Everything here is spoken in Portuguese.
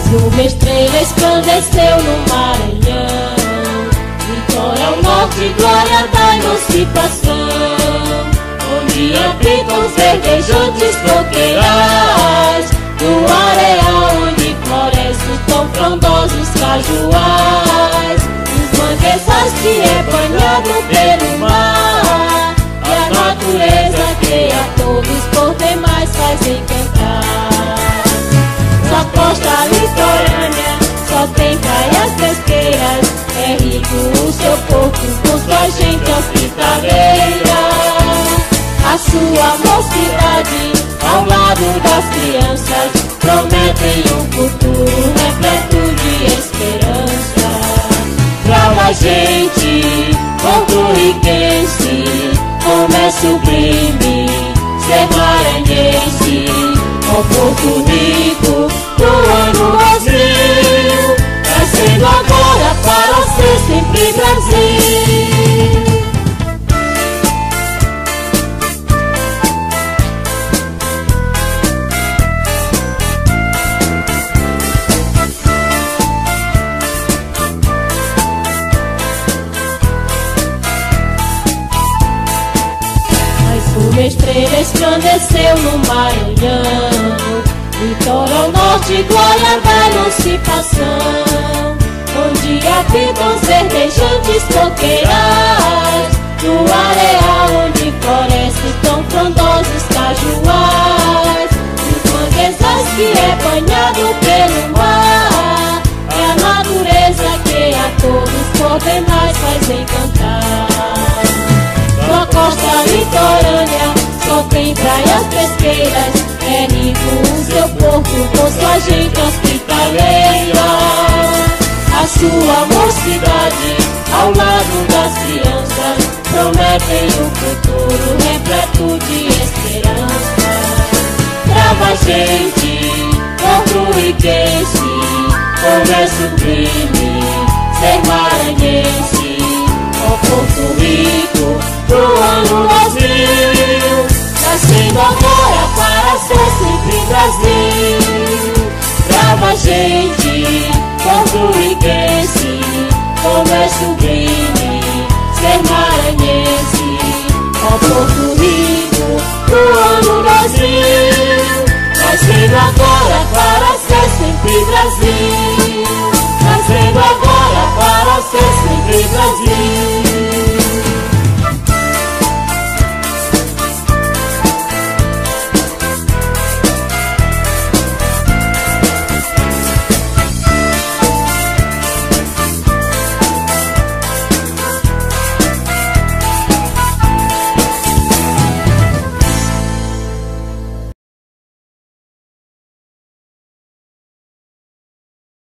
Uma estrela esclareceu no Maranhão, Litoral Norte, glória da emancipação, onde habitam os verdejantes coqueirais, no areal onde florescem os tão frondosos cajuais, os manguezais que é banhado pelo mar, e a natureza que a todos por demais faz encantar. Sua costa litorânea só tem praias pesqueiras, é rico o seu porto com sua gente hospitaleira. A sua mocidade ao lado das crianças prometem um futuro repleto de esperança. Pra a gente, porto-riquense, como é sublime ser maranhense, com Porto Rico voando aos rios, nascendo agora para ser sempre Brasil. Uma estrela esclareceu no Maranhão, Litoral Norte, glória da emancipação, onde habitam os verdejantes coqueirais, no areal onde florescem tão frondosos cajuais, os manguezais que é banhado pelo mar, é a natureza que a todos por demais faz encantar. Sua costa litorânea só tem praias pesqueiras, é rico o seu porto com sua gente hospitaleira. A sua mocidade ao lado das crianças prometem um futuro repleto de esperança. Brava gente, porto-riquense, como é sublime ser maranhense, com Porto Rico voando aos rios, nascendo agora para ser sempre Brasil. Brava gente, porto-riquense, como é sublime ser maranhense, com Porto Rico voando aos rios, nascendo agora para ser sempre Brasil. Nascendo agora para ser sempre Brasil.